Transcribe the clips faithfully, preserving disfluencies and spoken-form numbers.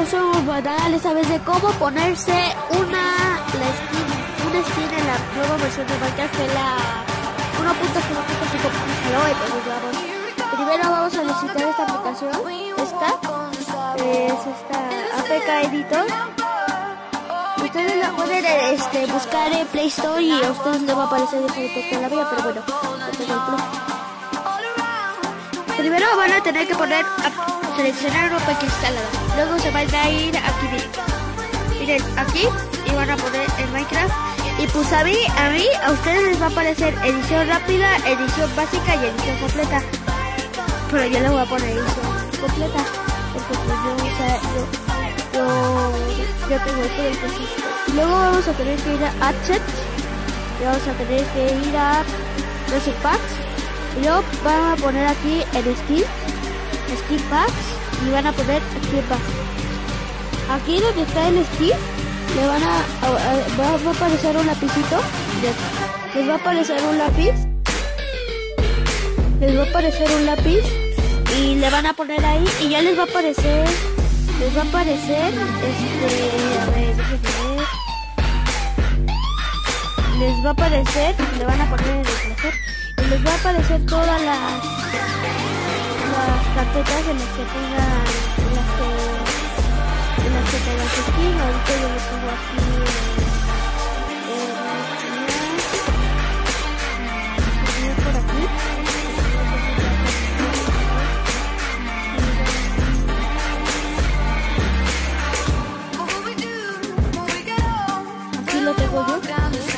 puso un tutorial esta vez de cómo ponerse una la skin, una skin en la nueva versión de Minecraft, que es la uno punto cero punto cinco punto cero. Entonces vamos, primero vamos a necesitar esta aplicación, esta es esta A P K Editor. Ustedes la pueden este, buscar en Play Store y a ustedes les va a aparecer diferente la vida, pero bueno, yo tengo el Play. Primero van a tener que poner a seleccionar una pequeña instalada. Luego se van a ir aquí, miren, miren aquí, y van a poner en Minecraft. Y pues a mí, a mí, a ustedes les va a aparecer edición rápida, edición básica y edición completa. Pero yo les voy a poner edición completa, porque pues yo, o sea, yo, yo, yo tengo esto del proceso. Luego vamos a tener que ir a Adsets, y vamos a tener que ir a Basic Packs. Y luego van a poner aquí en Skin, Skin Packs, y van a poner Skin Packs. Aquí donde está el Skin, le van a, a, a, va, va a aparecer un lapicito, les va a aparecer un lápiz, les va a aparecer un lápiz, y le van a poner ahí, y ya les va a aparecer, les va a aparecer, este, a ver, déjenme ver, les va a aparecer, le van a poner en el placer, y les va a aparecer todas las, las carpetas en las que tengan, en las que, en las que tengan su skin. Ahorita yo les pongo aquí, eh, eh, por aquí. Aquí lo tengo yo.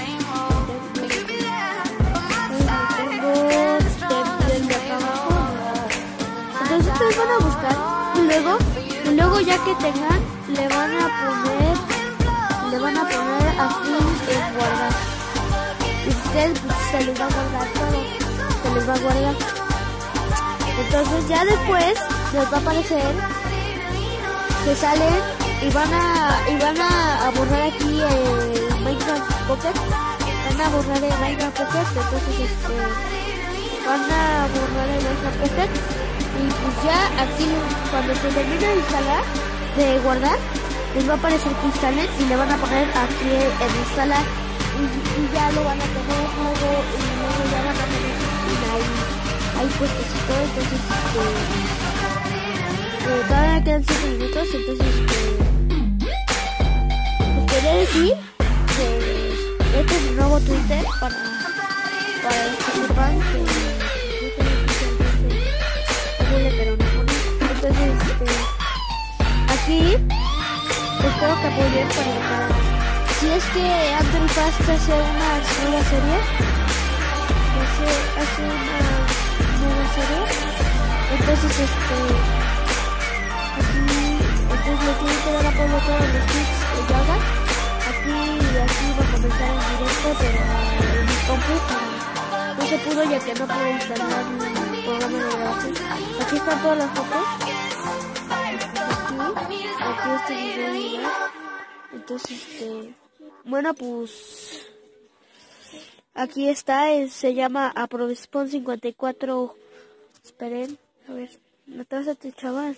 Entonces ustedes van a buscar y luego, y luego ya que tengan, le van a poner, le van a poner aquí en guardar. Y ustedes pues, se les va a guardar todo, se les va a guardar. Entonces ya después les va a aparecer que salen y van a, y van a, a borrar aquí el Minecraft Pocket, van a borrar el Minecraft Pocket, entonces este, van a borrar el Minecraft Pocket. Y pues ya aquí cuando se termine de instalar, de guardar, les va a aparecer que instalen y le van a poner aquí en instalar y, y ya lo van a tener luego y luego ya van a tener ahí, ahí puestecito. Entonces este, eh, todavía quedan cinco minutos, entonces este, pues quería decir que este es mi nuevo Twitter para, para que sepan que pero no ponen. Entonces este, aquí espero que apoyen para, para si es que Andrew Fast hace una nueva serie, hace, hace una nueva serie, entonces este aquí entonces le tienen que dar apoyo a todos los clips que yo haga. Aquí y aquí va a comenzar en directo, pero en mi compu no se pudo ya que no pude instalar un programa de grabación. Aquí están todas las fotos. Aquí, aquí este video. Entonces, este, bueno, pues aquí está, es, se llama Aprovespon cincuenta y cuatro. Esperen, a ver, no te vas a tu chaval.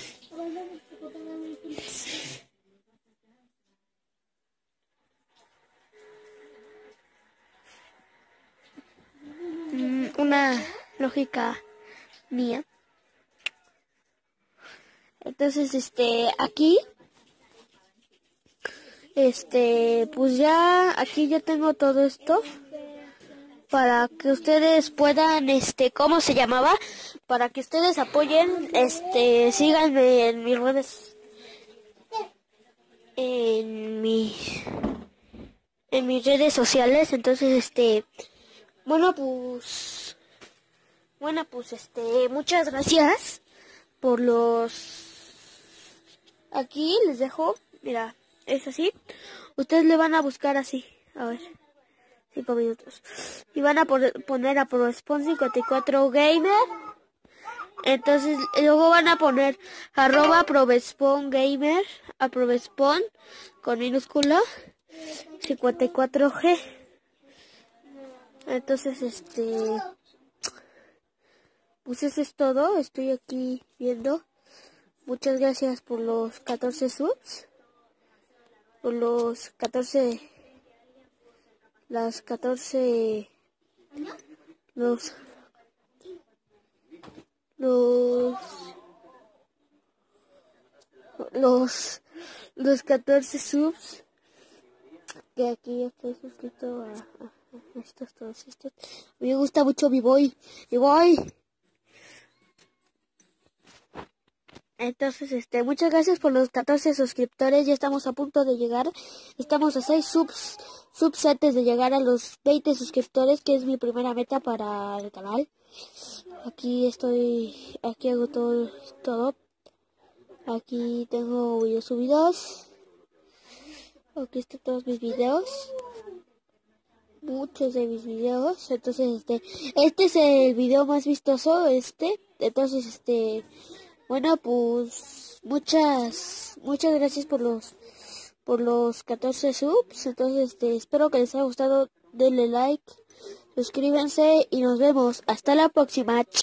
Una lógica mía. Entonces, este, aquí, este, pues ya, aquí ya tengo todo esto para que ustedes puedan, este, ¿cómo se llamaba? Para que ustedes apoyen, este, síganme en mis redes, en mi, en mis redes sociales. Entonces, este, bueno, pues, bueno, pues, este, muchas gracias por los, aquí les dejo, mira, es así, ustedes le van a buscar así, a ver, cinco minutos, y van a poner a Aprovespon cincuenta y cuatro Gamer, entonces luego van a poner arroba Aprovespon Gamer, Aprovespon con minúscula cincuenta y cuatro G. Entonces, este, pues eso es todo. Estoy aquí viendo Muchas gracias por los catorce subs. Por los catorce. Las catorce. Los. Los. Los. Los catorce subs. Que aquí estoy suscrito a, a, a estos todos estos. Me gusta mucho mi boy. Mi boy. Entonces, este, muchas gracias por los catorce suscriptores. Ya estamos a punto de llegar. Estamos a seis subs, subsetes de llegar a los veinte suscriptores, que es mi primera meta para el canal. Aquí estoy, aquí hago todo, todo. Aquí tengo videos subidos. Aquí están todos mis videos. Muchos de mis videos. Entonces, este, este es el video más vistoso, este. Entonces, este, bueno, pues, muchas, muchas gracias por los, por los catorce subs. Entonces, este, espero que les haya gustado. Denle like, suscríbanse y nos vemos. Hasta la próxima.